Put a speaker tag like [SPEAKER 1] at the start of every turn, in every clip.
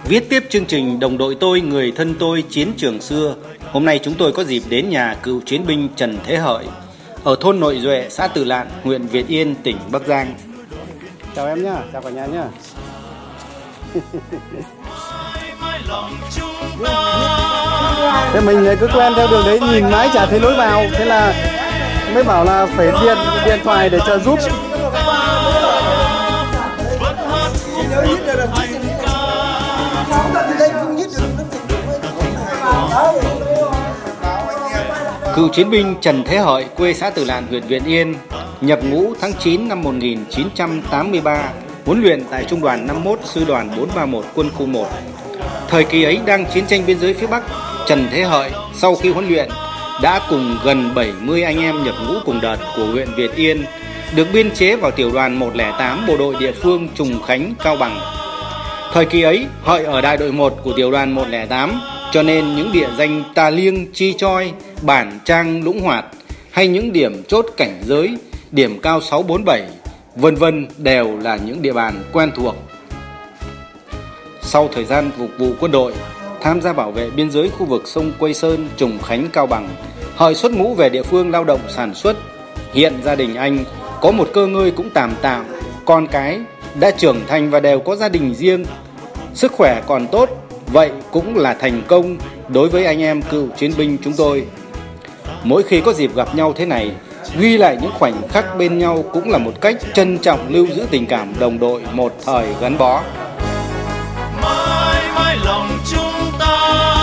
[SPEAKER 1] Viết tiếp chương trình Đồng đội tôi, người thân tôi, chiến trường xưa. Hôm nay chúng tôi có dịp đến nhà cựu chiến binh Trần Thế Hợi ở thôn Nội Duệ, xã Từ Lạn, huyện Việt Yên, tỉnh Bắc Giang. Chào em nhá, chào cả nhà nhá. Thế mình cứ quen theo đường đấy, nhìn mãi chả thấy lối vào, thế là mới bảo là phải điện thoại để trợ giúp. Cựu chiến binh Trần Thế Hợi, quê xã Từ Lạn, huyện Việt Yên, nhập ngũ tháng 9 năm 1983, huấn luyện tại Trung đoàn 51, Sư đoàn 431, Quân khu 1. Thời kỳ ấy đang chiến tranh biên giới phía Bắc, Trần Thế Hợi sau khi huấn luyện đã cùng gần 70 anh em nhập ngũ cùng đợt của huyện Việt Yên, được biên chế vào tiểu đoàn 108 bộ đội địa phương Trùng Khánh, Cao Bằng. Thời kỳ ấy, Hợi ở đại đội 1 của tiểu đoàn 108, cho nên những địa danh Tà Liêng, Chi Choi, Bản Trang, Lũng Hoạt hay những điểm chốt cảnh giới, điểm cao 647, vân vân đều là những địa bàn quen thuộc. Sau thời gian phục vụ quân đội, tham gia bảo vệ biên giới khu vực sông Quây Sơn, Trùng Khánh, Cao Bằng, Hợi xuất ngũ về địa phương lao động sản xuất. Hiện gia đình anh có một cơ ngơi cũng tạm, con cái đã trưởng thành và đều có gia đình riêng. Sức khỏe còn tốt, vậy cũng là thành công đối với anh em cựu chiến binh chúng tôi. Mỗi khi có dịp gặp nhau thế này, ghi lại những khoảnh khắc bên nhau cũng là một cách trân trọng lưu giữ tình cảm đồng đội một thời gắn bó.
[SPEAKER 2] Mãi mãi lòng chúng ta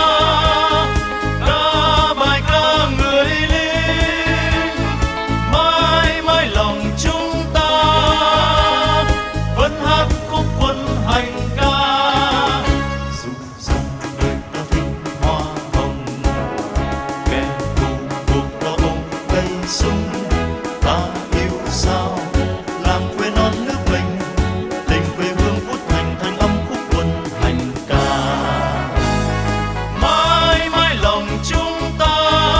[SPEAKER 2] ca bài ca người lính, mãi mãi lòng chúng ta vẫn hát khúc quân hành ca. Dù rằng đời ta vinh hoa hồng, kẻ thù buộc lo ôm cây súng, ta yêu sao làm quên non nước mình, tình quê hương phút thành thanh âm khúc quân hành ca. Mãi mãi lòng chúng ta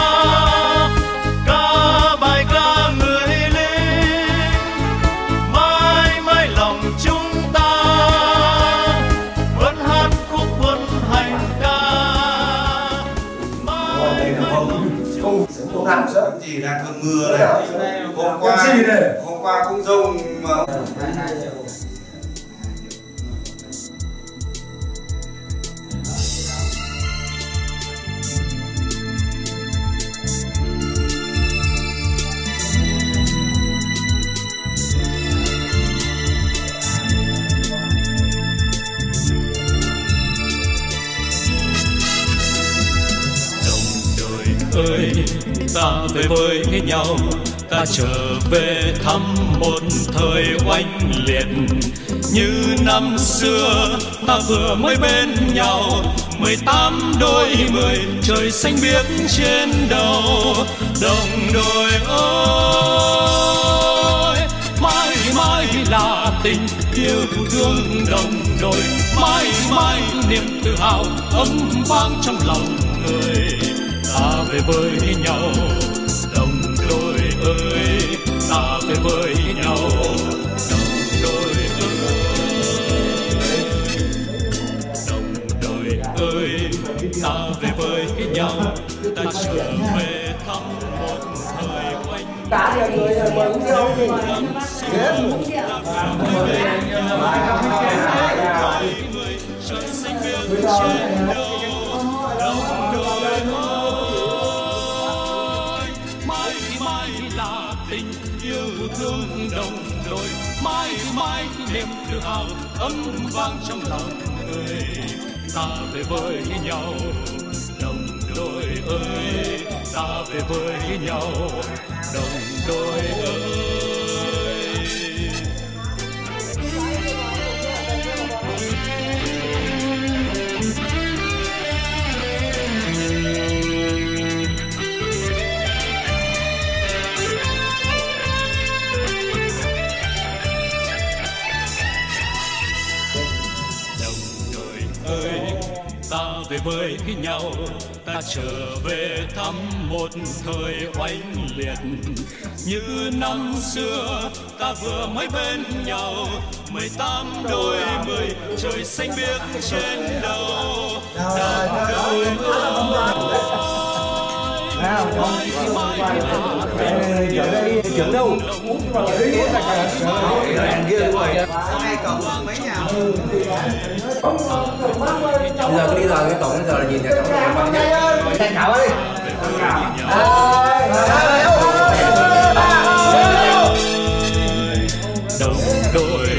[SPEAKER 2] ca bài ca người lính, mãi mãi lòng chúng ta vẫn hát khúc quân hành ca. Mãi mãi lòng chúng ta.
[SPEAKER 3] Chỉ đang cơn mưa này. Hôm qua cũng rông mà.
[SPEAKER 2] Ơi, ta về với nhau, ta trở về thăm một thời oanh liệt. Như năm xưa ta vừa mới bên nhau, 18 đôi 10 trời xanh biếc trên đầu. Đồng đội ơi, mãi mãi là tình yêu thương đồng đội, mãi mãi niềm tự hào ấm vang trong lòng người. Ta về với nhau, đồng đội ơi, ta về với nhau, đồng đội ơi, đồng đội ơi, ta về với nhau, ta trở về thăm một thời quanh.
[SPEAKER 4] Cả nhà người là mời uống rượu đi.
[SPEAKER 2] Trời xanh biếc trên đầu, đồng đội ơi, mãi mãi là tình yêu thương đồng đội, mãi mãi niềm tự hào ấm vang trong lòng người. Ta về với nhau, đồng đội ơi, ta về với nhau, đồng đội ơi. Ta về với nhau, ta trở về thăm một thời oanh liệt. Như năm xưa ta vừa mới bên nhau, 18 đôi mươi trời xanh biếc trên đầu.
[SPEAKER 3] Trưởng đâu? Ngay cổng mấy nhà. Bây giờ đi rồi cái cổng bây giờ là nhìn thấy cổng này. Anh Thảo ơi.
[SPEAKER 2] Đồng đội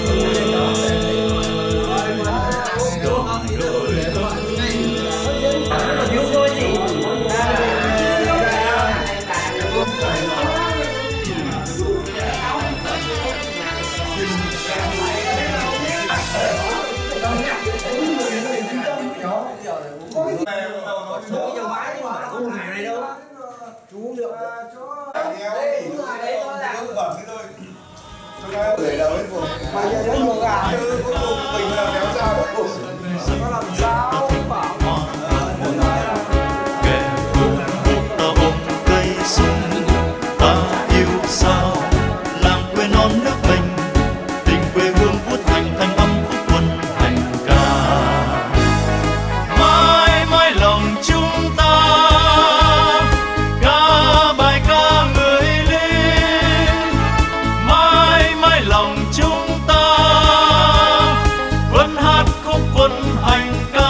[SPEAKER 3] người đâu hết vùng mà giờ đến mùa gà cuối cùng mình là kéo ra cuối cùng nó làm sao bảo
[SPEAKER 2] kẻ phương ta ôm cây sung, ta yêu sao làng quê non nước mình, tình quê hương vuốt thành thanh âm khúc quân hành ca. Mãi mãi lòng chúng ta ca bài ca người lính, mãi mãi lòng chúng ta vẫn hát khúc quân hành ca.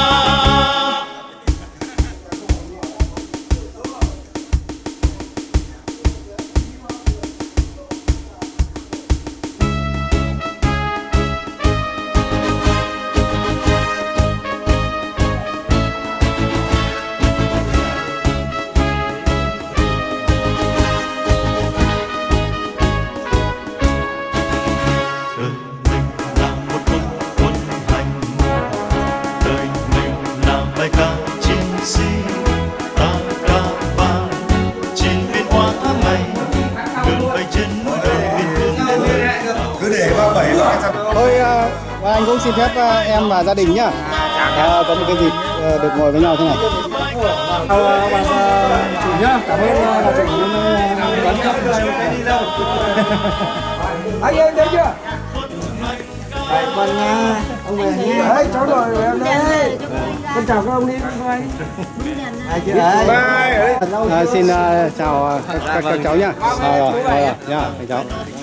[SPEAKER 2] Đời mình là một quân hành, đời mình là bài ca chiến sĩ, ta ca vang trên biên hoa tháng ngày, đường bay trên đời biên cương.
[SPEAKER 3] cứ để 37 là
[SPEAKER 5] Thôi anh cũng xin phép em và gia đình nhá, có một cái dịp được ngồi với nhau thế này. Bà chủ nhá, cảm ơn bà chủ đón chấp. Anh em thấy chưa? Con nha, ông về nha. Đấy, cháu rồi em đây. Con chào các ông đi coi. Xin chào các cháu nhá. Rồi, nha, thầy cháu.